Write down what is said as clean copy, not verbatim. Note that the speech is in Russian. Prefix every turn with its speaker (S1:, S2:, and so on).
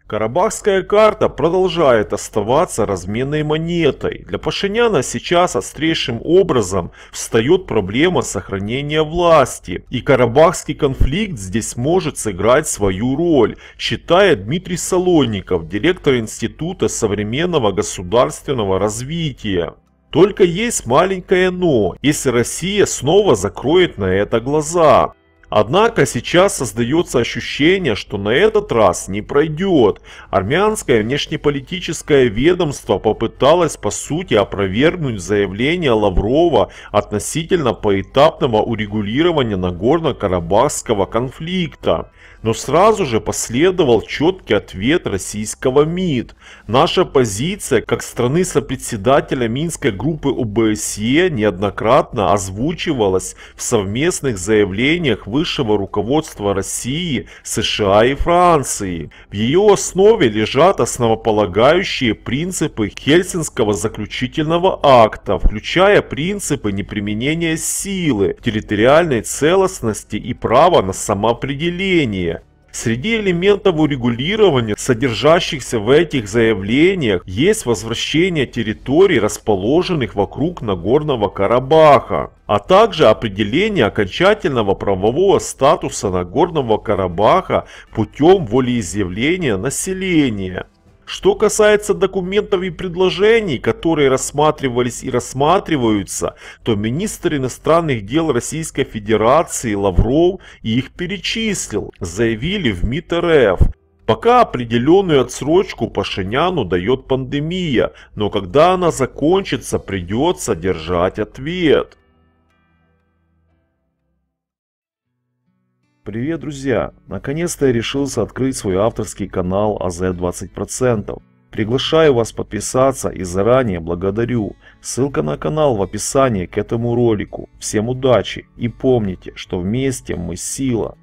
S1: Карабахская карта продолжает оставаться разменной монетой. Для Пашиняна сейчас острейшим образом встает проблема сохранения власти. И карабахский конфликт здесь может сыграть свою роль, считает Дмитрий Солонников, директор Института современного государственного развития. Только есть маленькое «но», если Россия снова закроет на это глаза. Однако сейчас создается ощущение, что на этот раз не пройдет. Армянское внешнеполитическое ведомство попыталось по сути опровергнуть заявление Лаврова относительно поэтапного урегулирования Нагорно-Карабахского конфликта. Но сразу же последовал четкий ответ российского МИД. Наша позиция, как страны сопредседателя Минской группы ОБСЕ, неоднократно озвучивалась в совместных заявлениях высшего руководства России, США и Франции. В ее основе лежат основополагающие принципы Хельсинского заключительного акта, включая принципы неприменения силы, территориальной целостности и права на самоопределение. Среди элементов урегулирования, содержащихся в этих заявлениях, есть возвращение территорий, расположенных вокруг Нагорного Карабаха, а также определение окончательного правового статуса Нагорного Карабаха путем волеизъявления населения. Что касается документов и предложений, которые рассматривались и рассматриваются, то министр иностранных дел Российской Федерации Лавров их перечислил, заявили в МИД РФ. Пока определенную отсрочку Пашиняну дает пандемия, но когда она закончится, придется держать ответ. Привет, друзья! Наконец-то я решился открыть свой авторский канал АЗ20%. Приглашаю вас подписаться и заранее благодарю. Ссылка на канал в описании к этому ролику. Всем удачи и помните, что вместе мы сила.